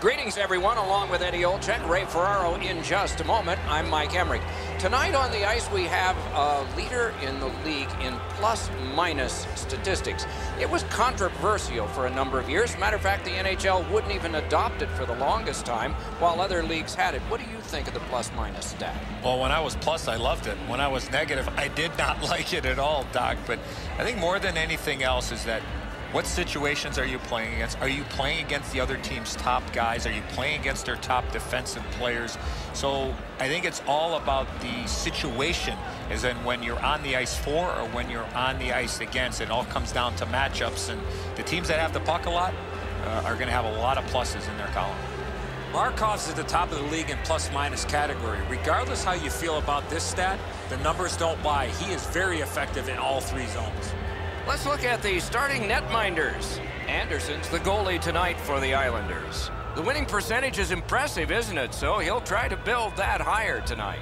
Greetings, everyone. Along with Eddie Olczyk, Ray Ferraro in just a moment. I'm Mike Emmerich. Tonight on the ice, we have a leader in the league in plus-minus statistics. It was controversial for a number of years. Matter of fact, the NHL wouldn't even adopt it for the longest time, while other leagues had it. What do you think of the plus-minus stat? Well, when I was plus, I loved it. When I was negative, I did not like it at all, Doc. But I think more than anything else is that what situations are you playing against? Are you playing against the other team's top guys? Are you playing against their top defensive players? So I think it's all about the situation, as in when you're on the ice for or when you're on the ice against. It all comes down to matchups, and the teams that have the puck a lot are going to have a lot of pluses in their column. Markov's at the top of the league in plus-minus category. Regardless how you feel about this stat, the numbers don't lie. He is very effective in all three zones. Let's look at the starting netminders. Anderson's the goalie tonight for the Islanders. The winning percentage is impressive, isn't it? So he'll try to build that higher tonight.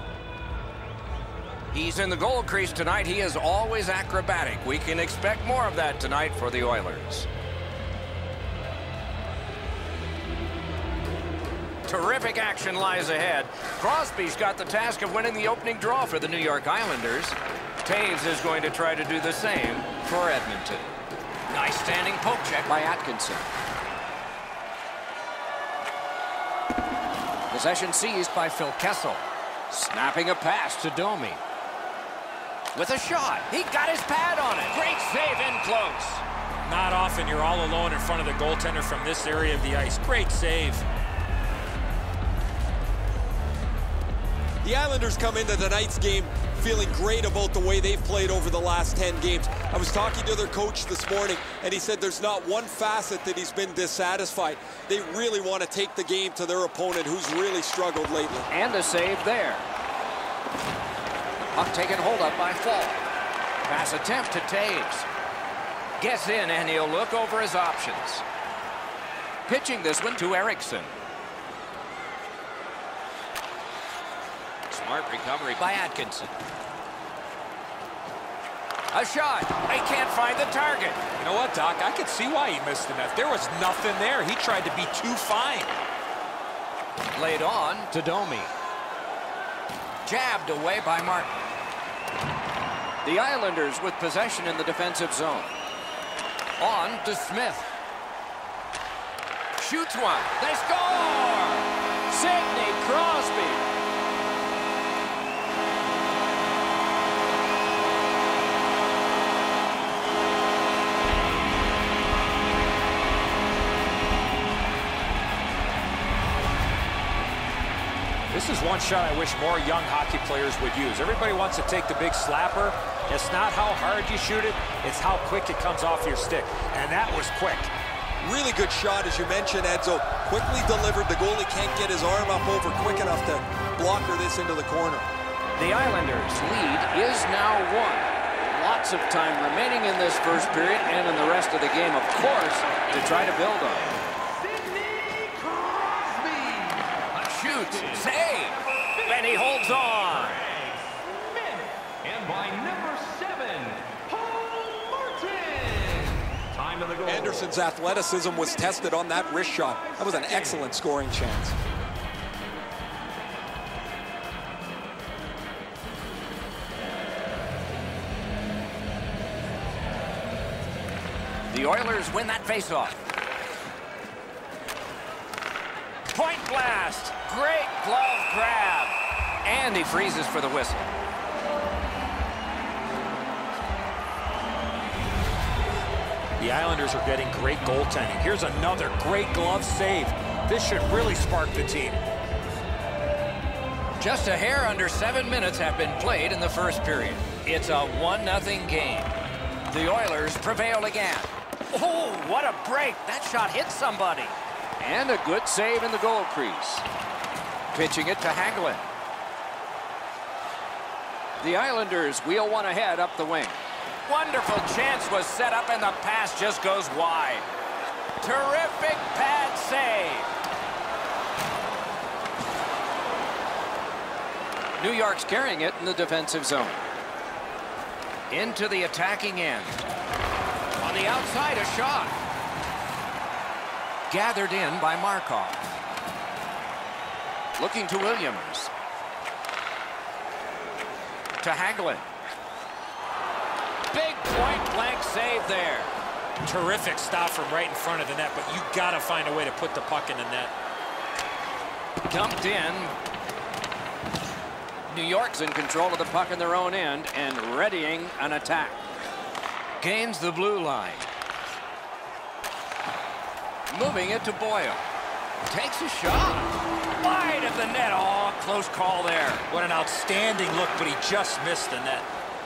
He's in the goal crease tonight. He is always acrobatic. We can expect more of that tonight for the Oilers. Terrific action lies ahead. Crosby's got the task of winning the opening draw for the New York Islanders. Taves is going to try to do the same for Edmonton. Nice standing poke check by Atkinson. Possession seized by Phil Kessel. Snapping a pass to Domi. With a shot. He got his pad on it. Great save in close. Not often you're all alone in front of the goaltender from this area of the ice. Great save. The Islanders come into tonight's game feeling great about the way they've played over the last 10 games. I was talking to their coach this morning, and he said there's not one facet that he's been dissatisfied. They really want to take the game to their opponent, who's really struggled lately. And a save there. Puck taken hold up by Fall. Pass attempt to Taves. Gets in, and he'll look over his options. Pitching this one to Eriksson. Smart recovery by Atkinson. A shot. He can't find the target. You know what, Doc? I could see why he missed the net. There was nothing there. He tried to be too fine. Laid on to Domi. Jabbed away by Martin. The Islanders with possession in the defensive zone. On to Smith. Shoots one. They score! Sidney Crosby. This is one shot I wish more young hockey players would use. Everybody wants to take the big slapper. It's not how hard you shoot it, it's how quick it comes off your stick. And that was quick. Really good shot, as you mentioned, Edzo. Quickly delivered. The goalie can't get his arm up over quick enough to blocker this into the corner. The Islanders' lead is now 1. Lots of time remaining in this first period and in the rest of the game, of course, to try to build on. Shoots, save, and he holds on. And by number 7, Paul Martin. Time of the goal. Anderson's athleticism was tested on that wrist shot. That was an excellent scoring chance. The Oilers win that faceoff. Point blast. Great glove grab. And he freezes for the whistle. The Islanders are getting great goaltending. Here's another great glove save. This should really spark the team. Just a hair under 7 minutes have been played in the first period. It's a 1-0 game. The Oilers prevail again. Oh, what a break. That shot hit somebody. And a good save in the goal crease. Pitching it to Hagelin. The Islanders wheel one ahead up the wing. Wonderful chance was set up and the pass just goes wide. Terrific pad save. New York's carrying it in the defensive zone. Into the attacking end. On the outside, a shot. gathered in by Markov. Looking to Williams. To Hagelin. Big point-blank save there. Terrific stop from right in front of the net, but you got to find a way to put the puck in the net. Dumped in. New York's in control of the puck in their own end and readying an attack. Gains the blue line. Moving it to Boyle. Takes a shot. Wide of the net. Oh, close call there. What an outstanding look, but he just missed the net.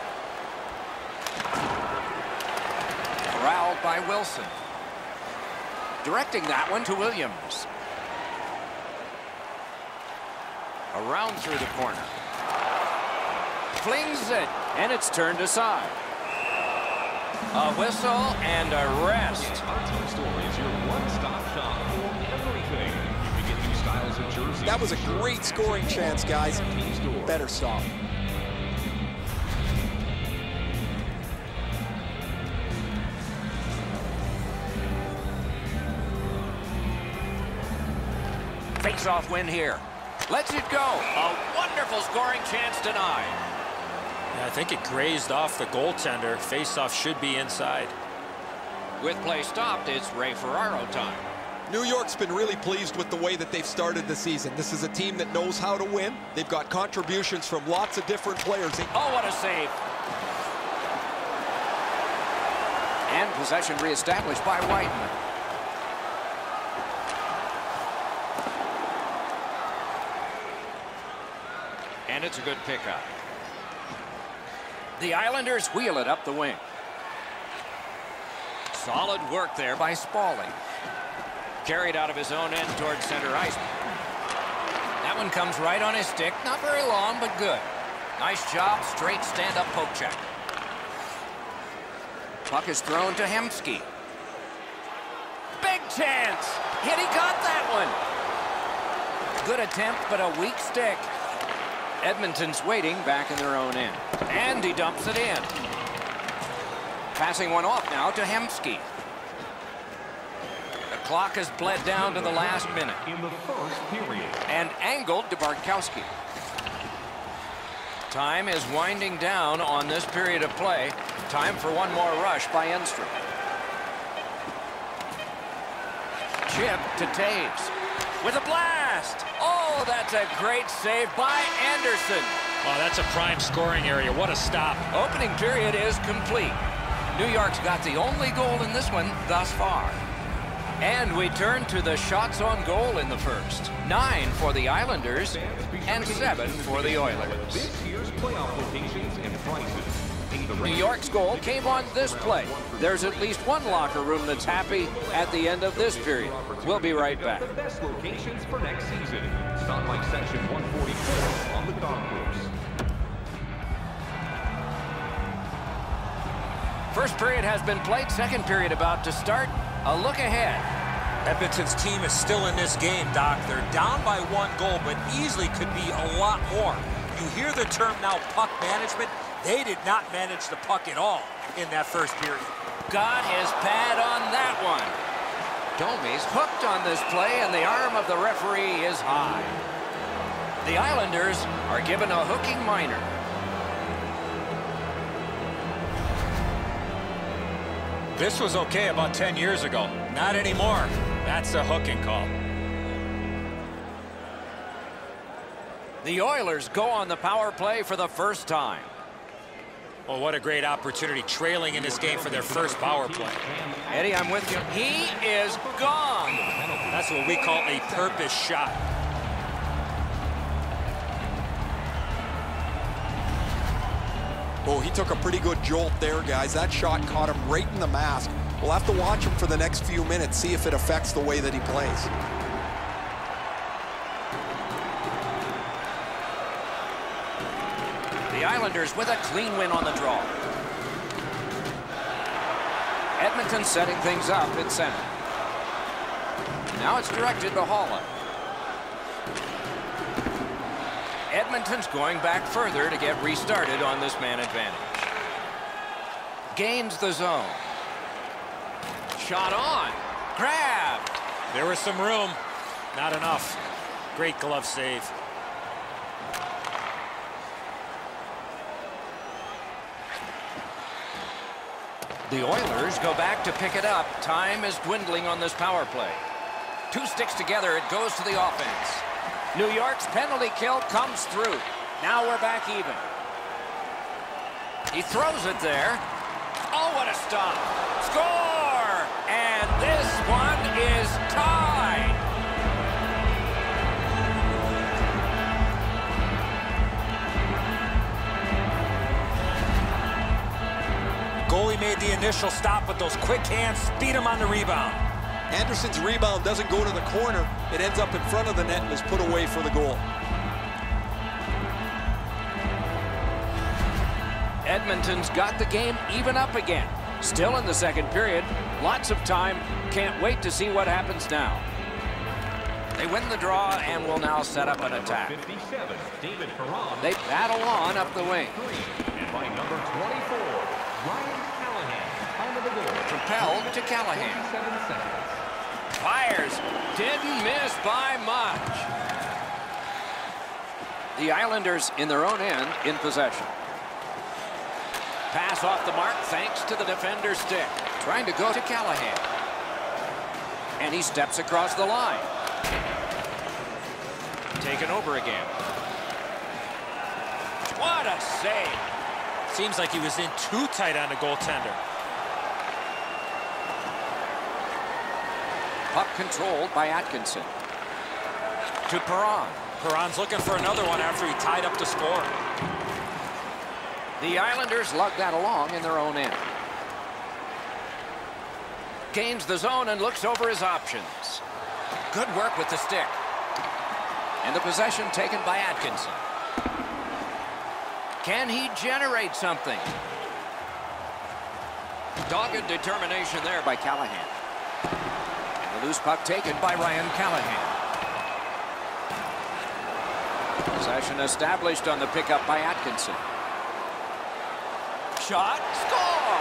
Corralled by Wilson. Directing that one to Williams. Around through the corner. Flings it, and it's turned aside. A whistle and a rest. Our team store is your one-stop shop for everything. We get new styles of jerseys. That was a great scoring chance, guys. Better stop. Face-off win here. Lets it go. A wonderful scoring chance denied. Yeah, I think it grazed off the goaltender. Face-off should be inside. With play stopped, it's Ray Ferraro time. New York's been really pleased with the way that they've started the season. This is a team that knows how to win. They've got contributions from lots of different players. Oh, what a save. And possession reestablished by Whiteman. And it's a good pickup. The Islanders wheel it up the wing. Solid work there by Spaulding. Carried out of his own end towards center ice. That one comes right on his stick. Not very long, but good. Nice job. Straight stand-up poke check. Puck is thrown to Hemsky. Big chance. Hit, he got that one. Good attempt, but a weak stick. Edmonton's waiting back in their own end. And he dumps it in. Passing one off now to Hemsky. The clock has bled down to the last minute. In the first period. And angled to Bartkowski. Time is winding down on this period of play. Time for one more rush by Enstrom. Chip to Taves. With a blast. Oh, that's a great save by Anderson. Wow, that's a prime scoring area. What a stop. Opening period is complete. New York's got the only goal in this one thus far. And we turn to the shots on goal in the first. 9 for the Islanders and 7 for the Oilers. This year's playoff locations and prices. New York's goal came on this play. There's at least one locker room that's happy at the end of this period. We'll be right back. The best locations for next season. Stop by section 144 on the golf course. First period has been played. Second period about to start. A look ahead. Edmonton's team is still in this game, Doc. They're down by 1 goal, but easily could be a lot more. You hear the term now, puck management. They did not manage the puck at all in that first period. Got his pad on that one. Domi's hooked on this play, and the arm of the referee is high. The Islanders are given a hooking minor. This was okay about 10 years ago. Not anymore. That's a hooking call. The Oilers go on the power play for the first time. Well, what a great opportunity, trailing in this game for their first power play. Eddie, I'm with you. He is gone. That's what we call a purpose shot. Oh, he took a pretty good jolt there, guys. That shot caught him right in the mask. We'll have to watch him for the next few minutes, see if it affects the way that he plays. The Islanders with a clean win on the draw. Edmonton setting things up in center. Now it's directed to Holland. Edmonton's going back further to get restarted on this man advantage. Gains the zone. Shot on. Grabbed. There was some room. Not enough. Great glove save. The Oilers go back to pick it up. Time is dwindling on this power play. 2 sticks together, it goes to the offense. New York's penalty kill comes through. Now we're back even. He throws it there. Oh, what a stop. Score! And this one is tied. Goalie made the initial stop, but those quick hands speed him on the rebound. Anderson's rebound doesn't go to the corner. It ends up in front of the net and is put away for the goal. Edmonton's got the game even up again. Still in the second period. Lots of time. Can't wait to see what happens now. They win the draw and will now set up an attack. 57, David Perron. They battle on up the wing. And by number 24, Ryan Callahan. Time of the goal. Propelled to Callahan. 27 seconds. Fires. Didn't miss by much. The Islanders in their own end in possession. Pass off the mark thanks to the defender's stick. Trying to go to Callahan. And he steps across the line. Taken over again. What a save. Seems like he was in too tight on the goaltender. Puck controlled by Atkinson. To Perron. Perron's looking for another one after he tied up the score. The Islanders lug that along in their own end. Gains the zone and looks over his options. Good work with the stick. And the possession taken by Atkinson. Can he generate something? Dogged determination there by Callahan. And the loose puck taken by Ryan Callahan. Possession established on the pickup by Atkinson. Shot, score!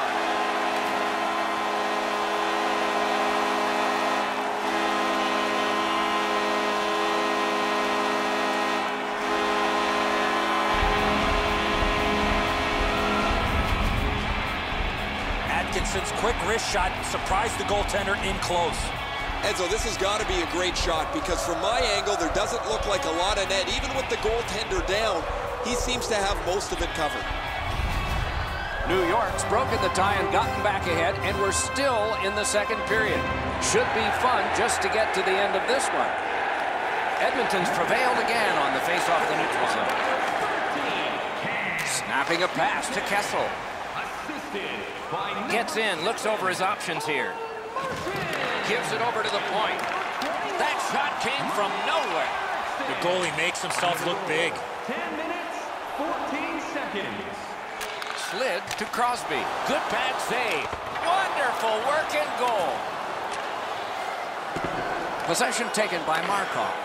Atkinson's quick wrist shot surprised the goaltender in close. Enzo, this has got to be a great shot because from my angle, there doesn't look like a lot of net. Even with the goaltender down, he seems to have most of it covered. New York's broken the tie and gotten back ahead, and we're still in the second period. Should be fun just to get to the end of this one. Edmonton's prevailed again on the face-off the neutral zone. Snapping a pass to Kessel. Gets in, looks over his options here. Gives it over to the point. That shot came from nowhere. The goalie makes himself look big. 10 minutes, 14 seconds. Slid to Crosby. Good pad save. Wonderful work and goal. Possession taken by Markov.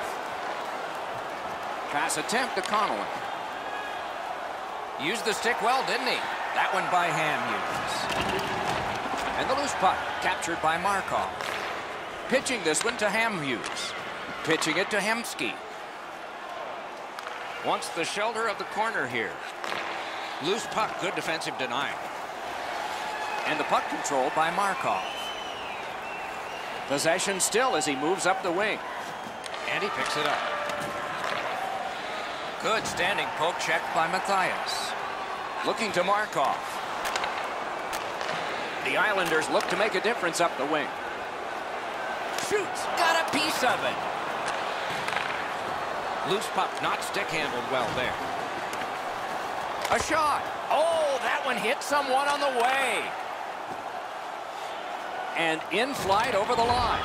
Pass attempt to Connolly. Used the stick well, didn't he? That one by Hamhuis. And the loose puck captured by Markov. Pitching this one to Hamhuis. Pitching it to Hemsky. Wants the shoulder of the corner here. Loose puck, good defensive denial. And the puck controlled by Markov. Possession still as he moves up the wing. And he picks it up. Good standing poke check by Matthias. Looking to Markov. The Islanders look to make a difference up the wing. Shoots, got a piece of it. Loose puck, not stick handled well there. A shot. Oh, that one hit someone on the way. And in flight over the line.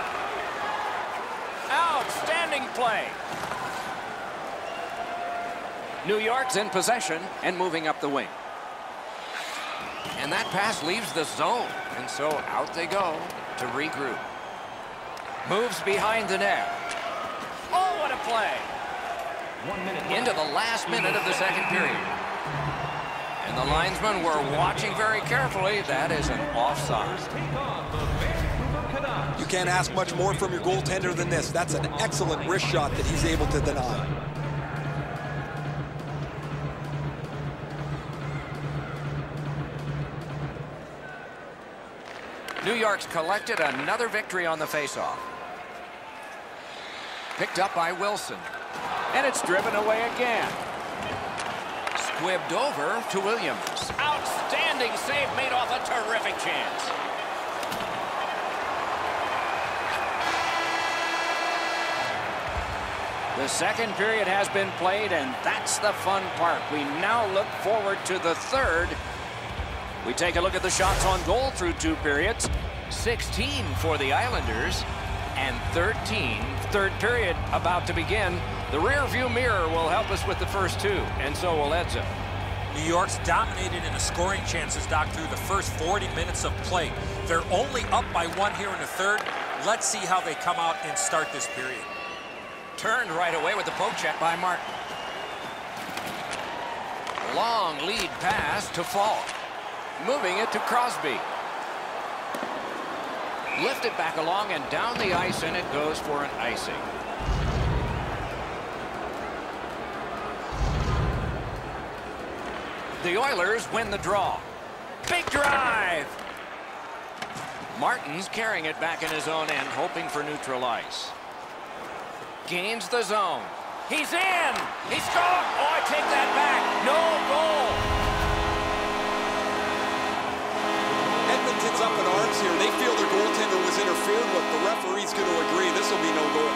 Outstanding play. New York's in possession and moving up the wing. And that pass leaves the zone. And so out they go to regroup. Moves behind the net. Oh, what a play. 1 minute Into the last minute of the second period. And the linesmen were watching very carefully. That is an offside. take on the Vancouver Canucks. You can't ask much more from your goaltender than this. That's an excellent wrist shot that he's able to deny. New York's collected another victory on the faceoff. Picked up by Wilson. And it's driven away again. Squibbed over to Williams. Outstanding save made off a terrific chance. The second period has been played, and that's the fun part. We now look forward to the third. We take a look at the shots on goal through 2 periods. 16 for the Islanders and 13. Third period about to begin. The rear view mirror will help us with the first 2, and so will Edson. New York's dominated in the scoring chances, Doc, through the first 40 minutes of play. They're only up by 1 here in the third. Let's see how they come out and start this period. Turned right away with the poke check by Martin. Long lead pass to Falk. Moving it to Crosby. Lifted back along and down the ice, and it goes for an icing. The Oilers win the draw. Big drive. Martin's carrying it back in his own end, hoping for neutral ice. Gains the zone. He's in. He scored. Oh, I take that back. No goal. Edmonton's up in arms here. They feel their goaltender was interfered with. The referee's going to agree. This will be no goal.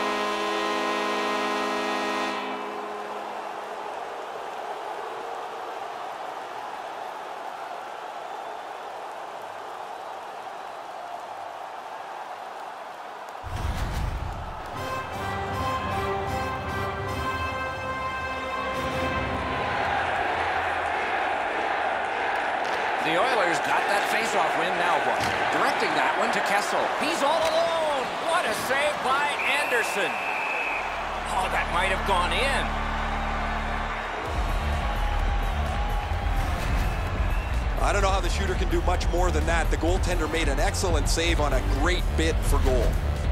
The Oilers got that faceoff win. Now what? Directing that one to Kessel. He's all alone. What a save by Anderson. Oh, that might have gone in. I don't know how the shooter can do much more than that. The goaltender made an excellent save on a great bid for goal.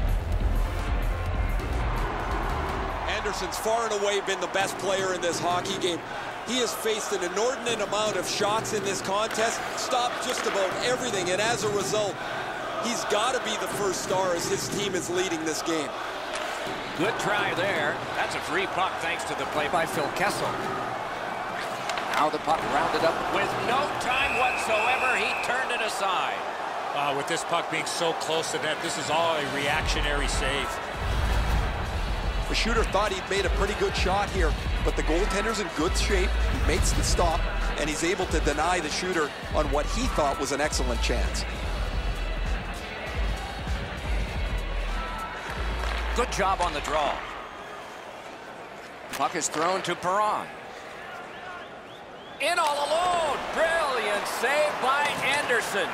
Anderson's far and away been the best player in this hockey game. He has faced an inordinate amount of shots in this contest, stopped just about everything, and as a result, he's got to be the first star as his team is leading this game. Good try there. That's a free puck thanks to the play by Phil Kessel. Now the puck rounded up with no time whatsoever. He turned it aside. With this puck being so close to net, this is all a reactionary save. The shooter thought he'd made a pretty good shot here, but the goaltender's in good shape. He makes the stop, and he's able to deny the shooter on what he thought was an excellent chance. Good job on the draw. Puck is thrown to Perron. In all alone. Brilliant save by Anderson.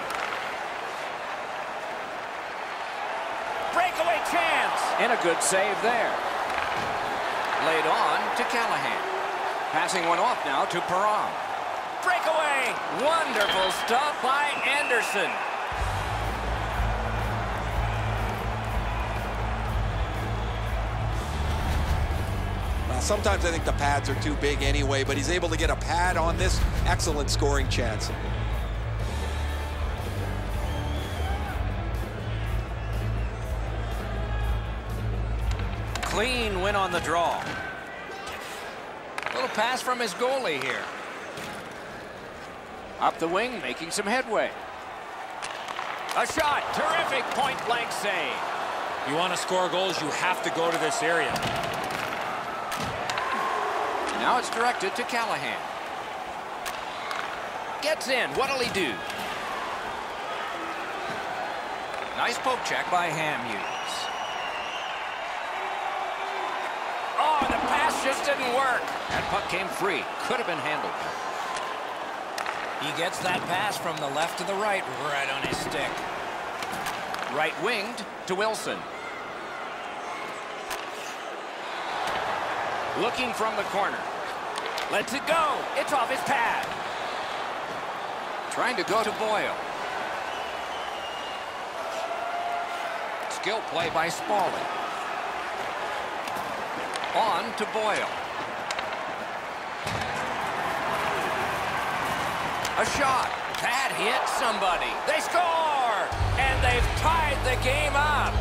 Breakaway chance. And a good save there. Laid on to Callahan. Passing one off now to Perron. Breakaway. Wonderful stuff by Anderson. Sometimes I think the pads are too big anyway, but he's able to get a pad on this. Excellent scoring chance. Clean win on the draw. Little pass from his goalie here. Up the wing, making some headway. A shot. Terrific point-blank save. You want to score goals, you have to go to this area. Now it's directed to Callahan. Gets in. What'll he do? Nice poke check by Hamhuis. Oh, the pass just didn't work. That puck came free. Could have been handled. He gets that pass from the left to the right on his stick. Right-winged to Wilson. Looking from the corner. Lets it go. It's off his pad. Trying to go to Boyle. skill play by Spaulding. On to Boyle. A shot. That hit somebody. They score! And they've tied the game up.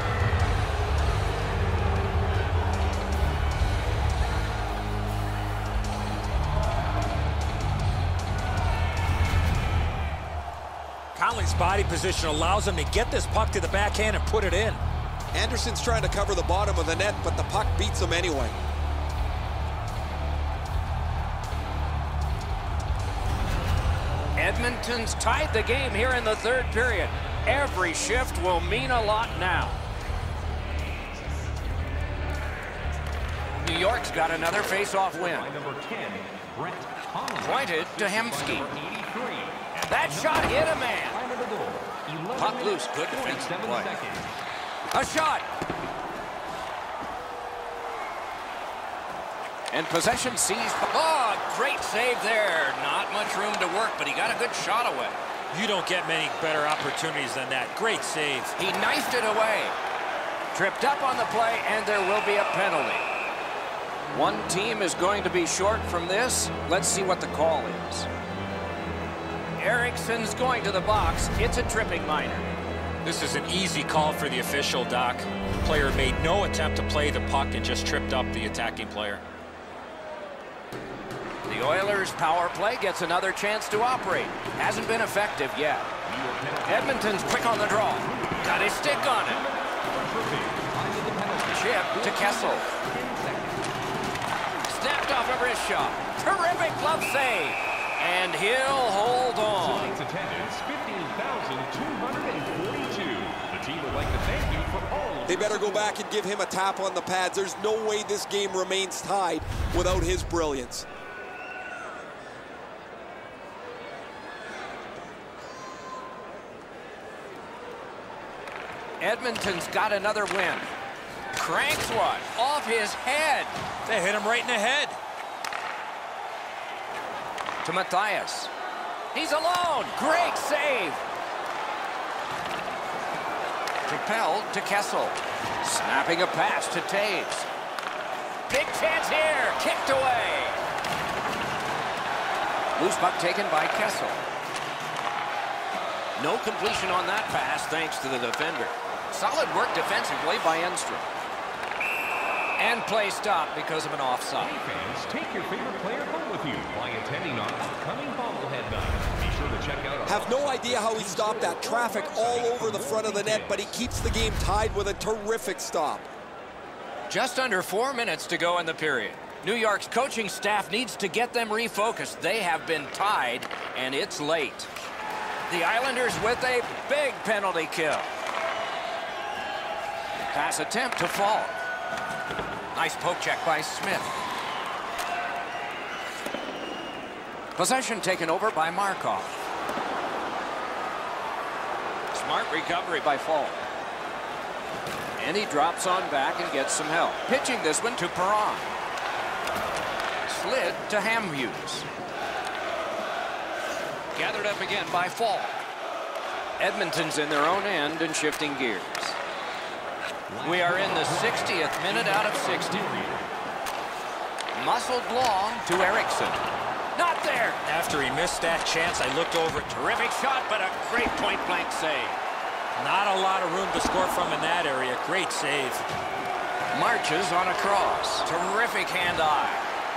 Conley's body position allows him to get this puck to the backhand and put it in. Anderson's trying to cover the bottom of the net, but the puck beats him anyway. Edmonton's tied the game here in the third period. Every shift will mean a lot now. New York's got another face-off win. Number 10, Brett Holland. Pointed to Hemsky. That shot hit a man. Puck loose, good defensive play. A shot. And possession seized. Oh, great save there. Not much room to work, but he got a good shot away. You don't get many better opportunities than that. Great save. He knifed it away. Tripped up on the play, and there will be a penalty. One team is going to be short from this. Let's see what the call is. Ericsson's going to the box. It's a tripping minor. This is an easy call for the official, Doc. The player made no attempt to play the puck and just tripped up the attacking player. The Oilers' power play gets another chance to operate. Hasn't been effective yet. Edmonton's quick on the draw. Got his stick on it. Chip to Kessel. Snapped off a wrist shot. Terrific glove save. And he'll hold on. Tonight's attendance, 15,242. The team would like to thank you for all of They better go back and give him a tap on the pads. There's no way this game remains tied without his brilliance. Edmonton's got another win. Cranks one off his head. They hit him right in the head. To Matthias. He's alone. Great save. Propelled to Kessel. Snapping a pass to Taves. Big chance here. Kicked away. Loose puck taken by Kessel. No completion on that pass thanks to the defender. Solid work defensively by Enstrom. And play stopped because of an offside. Hey fans, take your favorite player home with you by attending our upcoming bobblehead night. Be sure to check out our... Have no idea how he stopped that traffic all over the front of the net, but he keeps the game tied with a terrific stop. Just under 4 minutes to go in the period. New York's coaching staff needs to get them refocused. They have been tied, and it's late. The Islanders with a big penalty kill. Pass attempt to Fall. Nice poke check by Smith. Possession taken over by Markov. Smart recovery by Fall. And he drops on back and gets some help. Pitching this one to Perron. Slid to Hamhuis. Gathered up again by Fall. Edmonton's in their own end and shifting gears. We are in the 60th minute out of 60. Muscled long to Eriksson. Not there. After he missed that chance, I looked over. Terrific shot, but a great point-blank save. Not a lot of room to score from in that area. Great save. Marches on a cross. Terrific hand-eye.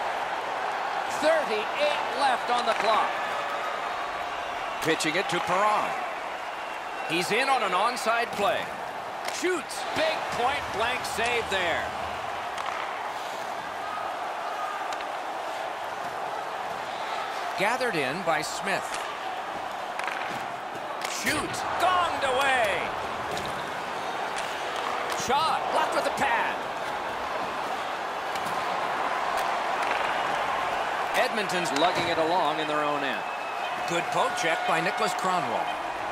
38 left on the clock. Pitching it to Perron. He's in on an onside play. Shoots. Big point-blank save there. Gathered in by Smith. Shoots. Gonged away. Shot. Blocked with the pad. Edmonton's lugging it along in their own end. Good poke check by Nicholas Kronwall.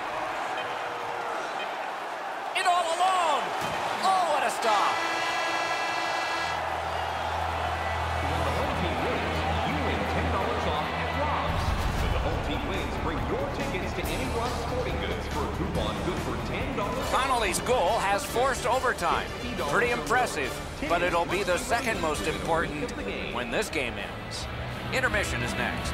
It all alone. Oh, what a stop. When the home team wins, you win $10 off at Rob's. When the home team wins, bring your tickets to any Rob's Sporting Goods for a coupon good for $10. Final Phillies' goal has forced overtime. Pretty impressive, but it'll be the second most important when this game ends. Intermission is next.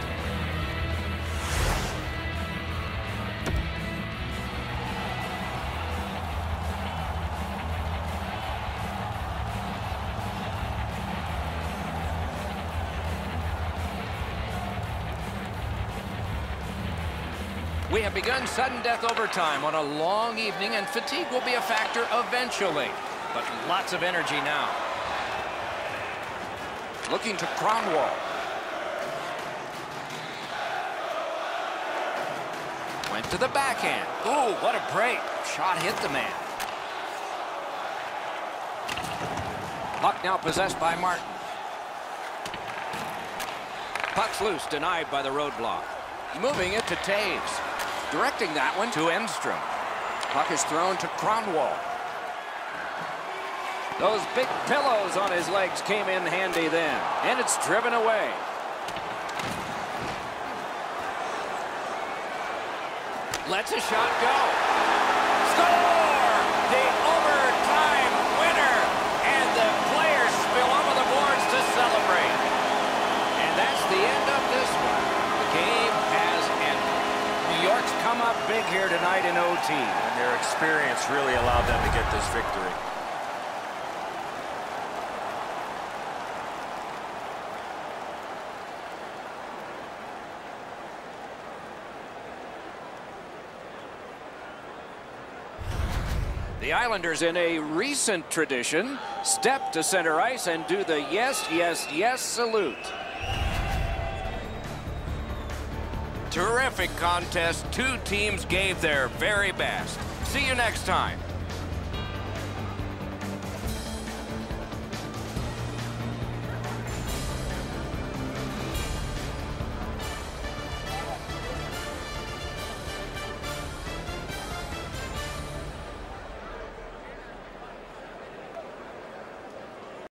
We have begun sudden death overtime on a long evening, and fatigue will be a factor eventually. But lots of energy now. Looking to Kronwall. Went to the backhand. Ooh, what a break. Shot hit the man. Puck now possessed by Martin. Puck's loose, denied by the roadblock. Moving it to Taves. Directing that one to Enstrom. Puck is thrown to Kronwall. Those big pillows on his legs came in handy then. And it's driven away. Lets a shot go. Score! The overtime winner. And the players spill over the boards to celebrate. And that's the end of this one. The game has ended. New York's come up big here tonight in OT. And their experience really allowed them to get this victory. The Islanders, in a recent tradition, step to center ice and do the yes, yes, yes salute. Terrific contest. Two teams gave their very best. See you next time.